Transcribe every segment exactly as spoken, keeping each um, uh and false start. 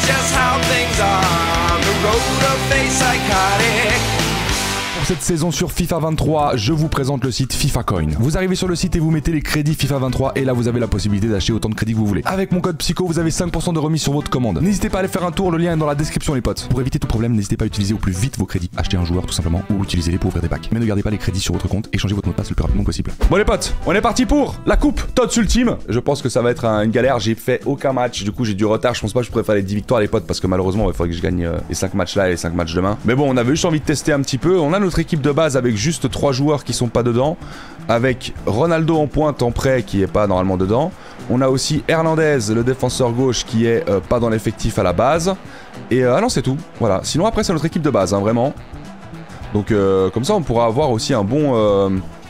just how things are. The road of fate psychotic. Pour cette saison sur FIFA vingt-trois, je vous présente le site FIFA Coin. Vous arrivez sur le site et vous mettez les crédits FIFA vingt-trois et là vous avez la possibilité d'acheter autant de crédits que vous voulez. Avec mon code Psycho, vous avez cinq pour cent de remise sur votre commande. N'hésitez pas à aller faire un tour, le lien est dans la description les potes. Pour éviter tout problème, n'hésitez pas à utiliser au plus vite vos crédits. Achetez un joueur tout simplement ou utilisez-les pour ouvrir des packs. Mais ne gardez pas les crédits sur votre compte et changez votre mot de passe le plus rapidement possible. Bon les potes, on est parti pour la coupe Tots Ultime. Je pense que ça va être une galère, j'ai fait aucun match, du coup j'ai du retard, je pense pas que je pourrais faire les dix victoires les potes parce que malheureusement il faudrait que je gagne euh, les cinq matchs là et les cinq matchs demain. Mais bon, on avait juste envie de tester un petit peu. On a notre équipe de base avec juste trois joueurs qui sont pas dedans, avec Ronaldo en pointe en prêt qui est pas normalement dedans. On a aussi Hernandez, le défenseur gauche, qui est euh, pas dans l'effectif à la base. Et euh, ah non, c'est tout. Voilà. Sinon après c'est notre équipe de base, hein, vraiment. Donc euh, comme ça on pourra avoir aussi un bon, euh,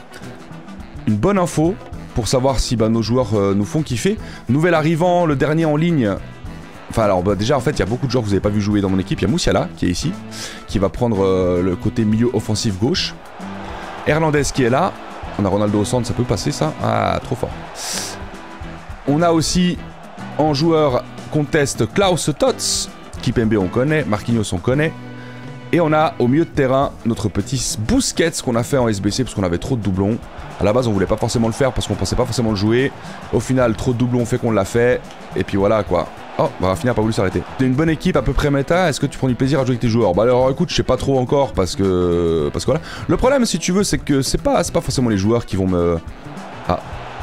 une bonne info pour savoir si bah, nos joueurs euh, nous font kiffer. Nouvel arrivant, le dernier en ligne. Enfin alors bah, déjà en fait il y a beaucoup de joueurs que vous n'avez pas vu jouer dans mon équipe. Il y a Moussiala qui est ici, qui va prendre euh, le côté milieu offensif gauche. Hernandez qui est là. On a Ronaldo au centre, ça peut passer ça. Ah, trop fort. On a aussi en joueur contest Klaus Tots. Kipembe on connaît, Marquinhos on connaît. Et on a au milieu de terrain notre petit Busquets qu'on a fait en S B C parce qu'on avait trop de doublons. À la base on voulait pas forcément le faire parce qu'on pensait pas forcément le jouer. Au final trop de doublons fait qu'on l'a fait. Et puis voilà quoi. Oh, bah Rafinha a pas voulu s'arrêter. T'es une bonne équipe à peu près méta, est-ce que tu prends du plaisir à jouer avec tes joueurs? Bah alors écoute, je sais pas trop encore parce que... Parce que voilà. Le problème si tu veux c'est que c'est pas, c'est pas forcément les joueurs qui vont me... Ah.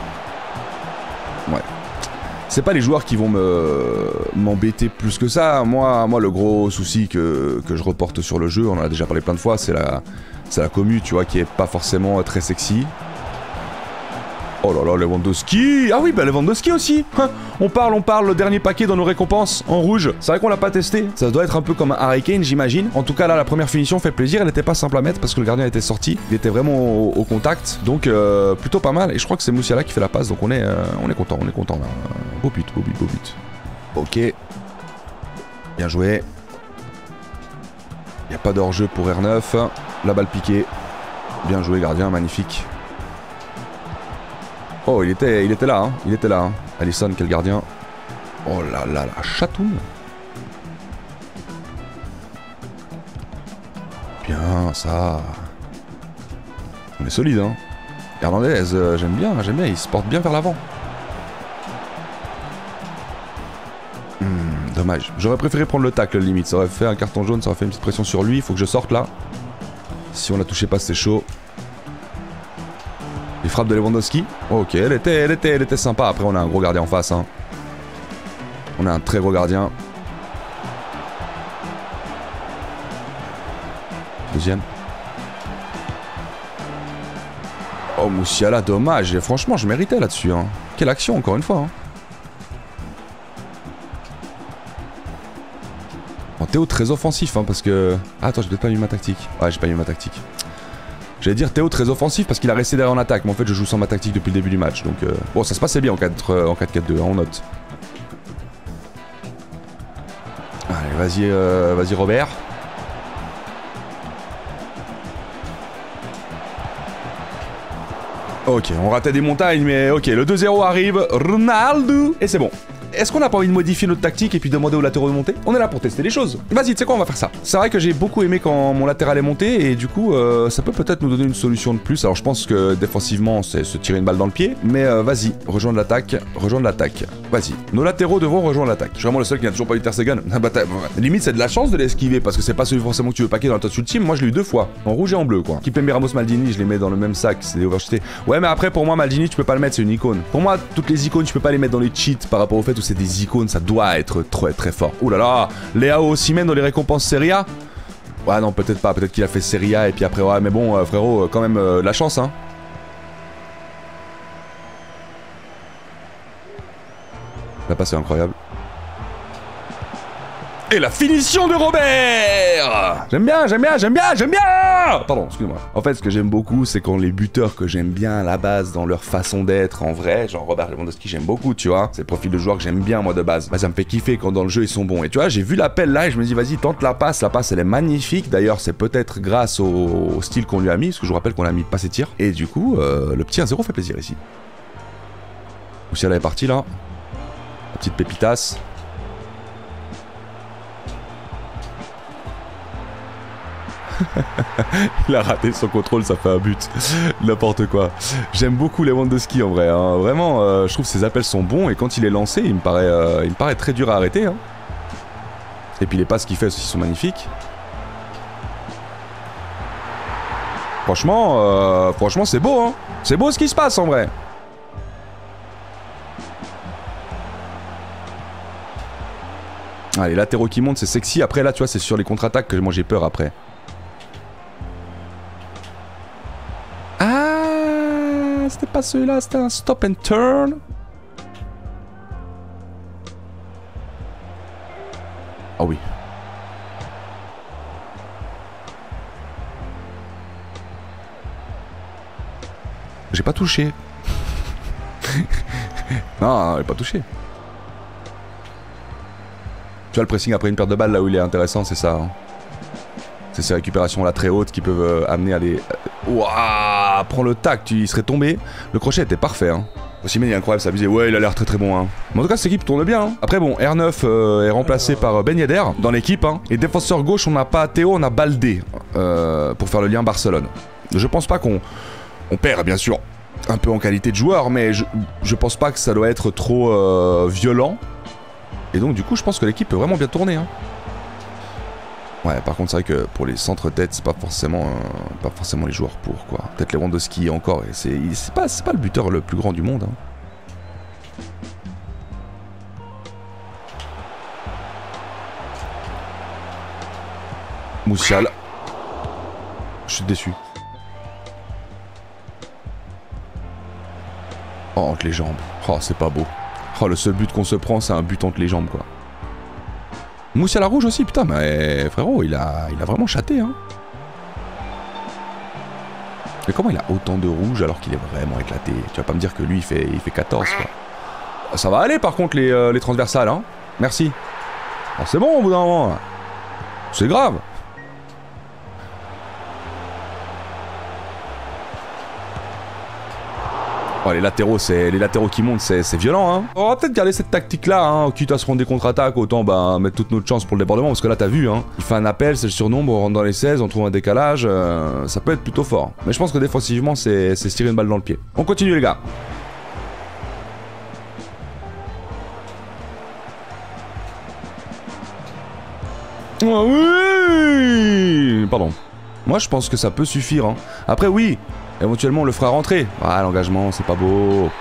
Ouais. C'est pas les joueurs qui vont me m'embêter plus que ça. Moi, moi le gros souci que, que je reporte sur le jeu, on en a déjà parlé plein de fois, c'est la, c'est la commu, tu vois, qui est pas forcément très sexy. Oh là là, Lewandowski. Ah oui, bah Lewandowski aussi. Hein, on parle, on parle, le dernier paquet dans nos récompenses en rouge. C'est vrai qu'on l'a pas testé. Ça doit être un peu comme un Harry Kane, j'imagine. En tout cas, là, la première finition fait plaisir. Elle était pas simple à mettre parce que le gardien était sorti. Il était vraiment au, au contact. Donc, euh, plutôt pas mal. Et je crois que c'est Moussiala qui fait la passe. Donc, on est, euh, on est content, on est content là. Beau but, beau but, beau but. Ok. Bien joué. Il n'y a pas d'hors-jeu pour R neuf. La balle piquée. Bien joué, gardien, magnifique. Oh, il était, il était là, hein. Il était là. Hein. Alisson, quel gardien. Oh là là, la chatoune. Bien, ça. On est solide, hein. Hernandez, euh, j'aime bien, j'aime bien. Il se porte bien vers l'avant. Hmm, dommage. J'aurais préféré prendre le tacle, limite. Ça aurait fait un carton jaune, ça aurait fait une petite pression sur lui. Il faut que je sorte là. Si on la touchait pas, c'est chaud. Les frappes de Lewandowski. Ok, elle était, elle était, elle était sympa. Après, on a un gros gardien en face. Hein. On a un très gros gardien. Deuxième. Oh, Moussiala, dommage. Et franchement, je méritais là-dessus. Hein. Quelle action, encore une fois. Hein. Bon, Théo, très offensif, hein, parce que... Ah, attends, j'ai peut-être pas mis ma tactique. Ouais, j'ai pas mis ma tactique. J'allais dire Théo très offensif parce qu'il a resté derrière en attaque, mais en fait je joue sans ma tactique depuis le début du match, donc euh... bon ça se passait bien en quatre quatre deux, hein, on note. Allez, vas-y, euh, vas-y Robert. Ok, on ratait des montagnes, mais ok, le deux zéro arrive, Ronaldo, et c'est bon. Est-ce qu'on n'a pas envie de modifier notre tactique et puis demander aux latéraux de monter? On est là pour tester les choses. Vas-y, tu sais quoi, on va faire ça. C'est vrai que j'ai beaucoup aimé quand mon latéral est monté et du coup, euh, ça peut peut-être nous donner une solution de plus. Alors je pense que défensivement, c'est se tirer une balle dans le pied. Mais euh, vas-y, rejoindre l'attaque, rejoindre l'attaque. Vas-y, nos latéraux devront rejoindre l'attaque. Je suis vraiment le seul qui n'a toujours pas eu Ter Stegen. Bah, limite, c'est de la chance de l'esquiver parce que c'est pas celui forcément que tu veux paquer dans le Tots Ultime. Moi, je l'ai eu deux fois, en rouge et en bleu, quoi. Kipembe, Ramos, Maldini, je les mets dans le même sac, c'est des overcheatés. Ouais, mais après, pour moi, Maldini, tu peux pas le mettre, c'est une icône. Pour moi, toutes les icônes, tu peux pas les mettre dans les cheats par rapport au fait où c'est des icônes, ça doit être très très fort. Ouh là là, Léao Osimhen dans les récompenses Serie A. Ouais, non, peut-être pas, peut-être qu'il a fait Serie A et puis après, ouais, mais bon, euh, frérot, euh, quand même, euh, la chance, hein. La passe est incroyable. Et la finition de Robert! J'aime bien, j'aime bien, j'aime bien, j'aime bien! Pardon, excuse-moi. En fait, ce que j'aime beaucoup, c'est quand les buteurs que j'aime bien à la base, dans leur façon d'être, en vrai, genre Robert Lewandowski, j'aime beaucoup, tu vois. C'est le profil de joueur que j'aime bien, moi, de base. Bah, ça me fait kiffer quand dans le jeu, ils sont bons. Et tu vois, j'ai vu l'appel là et je me dis, vas-y, tente la passe. La passe, elle est magnifique. D'ailleurs, c'est peut-être grâce au, au style qu'on lui a mis, parce que je vous rappelle qu'on a mis pas ses tirs. Et du coup, euh, le petit un zéro fait plaisir ici. Moussiala est parti, là. La petite pépitasse. Il a raté son contrôle, ça fait un but. N'importe quoi. J'aime beaucoup Lewandowski en vrai. Hein. Vraiment, euh, je trouve que ses appels sont bons et quand il est lancé, il me paraît, euh, il me paraît très dur à arrêter. Hein. Et puis les passes qu'il fait aussi sont magnifiques. Franchement, euh, franchement c'est beau. Hein. C'est beau ce qui se passe en vrai. Ah, les latéraux qui montent, c'est sexy. Après, là, tu vois, c'est sur les contre-attaques que moi j'ai peur après. Ah, c'était pas celui-là, c'était un stop and turn. Ah oui. J'ai pas touché. Non, j'ai pas touché. Tu vois le pressing après une perte de balle là où il est intéressant, c'est ça. Hein. C'est ces récupérations là très hautes qui peuvent euh, amener à des... Waouh, prends le tac, tu y serais tombé. Le crochet était parfait. Hein. Osimhen il est incroyable, ça abusé. Ouais, il a l'air très très bon. Hein. Mais en tout cas, cette équipe tourne bien. Hein. Après bon, R neuf euh, est remplacé par Ben Yedder dans l'équipe. Hein. Et défenseur gauche, on n'a pas Théo, on a Baldé euh, pour faire le lien Barcelone. Je pense pas qu'on on perd bien sûr un peu en qualité de joueur, mais je, je pense pas que ça doit être trop euh, violent. Et donc du coup je pense que l'équipe peut vraiment bien tourner hein. Ouais par contre c'est vrai que pour les centres-têtes c'est pas forcément euh, pas forcément les joueurs pour quoi. Peut-être Lewandowski encore, et c'est pas, pas le buteur le plus grand du monde hein. Moussial. Je suis déçu. Oh entre les jambes. Oh c'est pas beau. Oh, le seul but qu'on se prend, c'est un but entre les jambes, quoi. Moussiala rouge aussi, putain, mais frérot, il a, il a vraiment chaté, hein. Mais comment il a autant de rouge alors qu'il est vraiment éclaté? Tu vas pas me dire que lui, il fait, il fait quatorze, quoi. Ça va aller, par contre, les, euh, les transversales, hein. Merci. Oh, c'est bon, au bout d'un moment. C'est grave. Oh, les latéraux, c'est les latéraux qui montent, c'est violent. Hein. On va peut-être garder cette tactique-là, hein, quitte à se rendre des contre-attaques, autant bah, mettre toute notre chance pour le débordement, parce que là, t'as vu, hein, il fait un appel, c'est le surnombre, on rentre dans les seize, on trouve un décalage, euh, ça peut être plutôt fort. Mais je pense que défensivement, c'est se tirer une balle dans le pied. On continue, les gars. Oh, oui. Pardon. Moi, je pense que ça peut suffire. Hein. Après, oui. Éventuellement on le fera rentrer. Ah l'engagement c'est pas beau.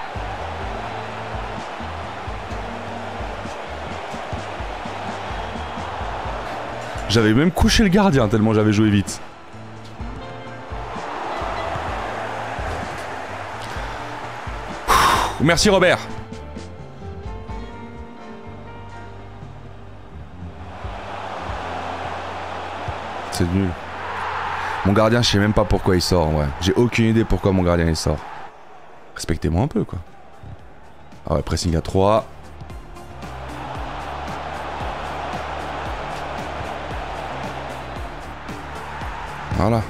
J'avais même couché le gardien tellement j'avais joué vite. Merci Robert. C'est nul. Mon gardien, je sais même pas pourquoi il sort en vrai. J'ai aucune idée pourquoi mon gardien il sort. Respectez-moi un peu quoi. Ah ouais, pressing à trois. Voilà.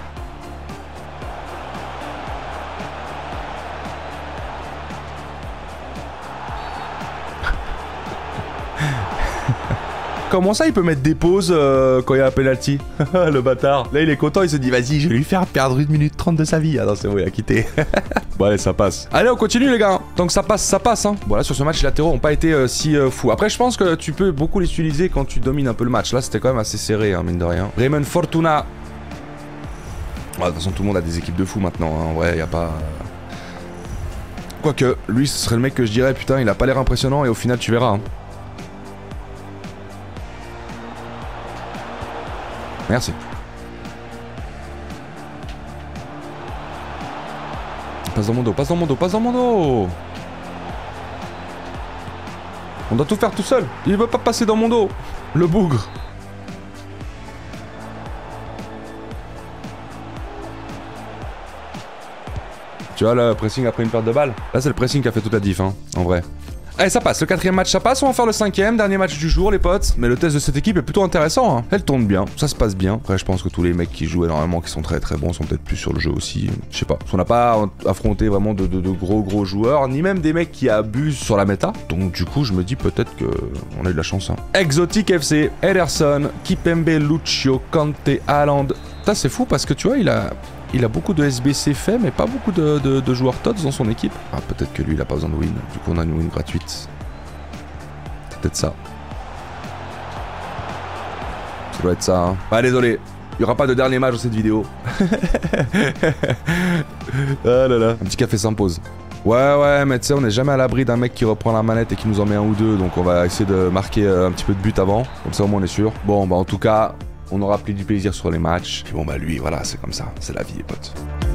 Comment ça il peut mettre des pauses euh, quand il y a un penalty? Le bâtard. Là il est content, il se dit vas-y je vais lui faire perdre une minute trente de sa vie. Ah non c'est bon il a quitté. Bon allez ça passe. Allez on continue les gars. Tant que ça passe, ça passe hein. Voilà sur ce match les latéraux n'ont pas été euh, si euh, fous. Après je pense que tu peux beaucoup les utiliser quand tu domines un peu le match. Là c'était quand même assez serré hein, mine de rien. Raymond Fortuna. Ouais, de toute façon tout le monde a des équipes de fous maintenant. Hein. En vrai y a pas... Quoique lui ce serait le mec que je dirais putain il a pas l'air impressionnant et au final tu verras. Hein. Merci. Passe dans mon dos, passe dans mon dos, passe dans mon dos. On doit tout faire tout seul. Il veut pas passer dans mon dos. Le bougre. Tu vois le pressing après une perte de balle? Là c'est le pressing qui a fait toute la diff hein, en vrai. Allez ça passe, le quatrième match ça passe, on va faire le cinquième, dernier match du jour les potes. Mais le test de cette équipe est plutôt intéressant hein. Elle tourne bien, ça se passe bien. Après je pense que tous les mecs qui jouent énormément, qui sont très très bons, sont peut-être plus sur le jeu aussi. Je sais pas, on n'a pas affronté vraiment de, de, de gros gros joueurs, ni même des mecs qui abusent sur la méta. Donc du coup je me dis peut-être que on a eu de la chance hein. Exotic F C, Ederson, Kipembe, Lucio, Kanté, Haaland, Ça c'est fou parce que tu vois, il a, il a beaucoup de S B C fait, mais pas beaucoup de, de, de joueurs T O T S dans son équipe. Ah, peut-être que lui, il a pas besoin de win. Du coup, on a une win gratuite. C'est peut-être ça. Ça doit être ça. Hein. Ah, désolé. Il n'y aura pas de dernier match dans cette vidéo. Ah là là. Un petit café s'impose. Ouais, ouais, mais tu sais, on n'est jamais à l'abri d'un mec qui reprend la manette et qui nous en met un ou deux. Donc, on va essayer de marquer euh, un petit peu de but avant. Comme ça, au moins, on est sûr. Bon, bah, en tout cas, on aura pris du plaisir sur les matchs. Puis bon, bah, lui, voilà, c'est comme ça. C'est la vie, les potes.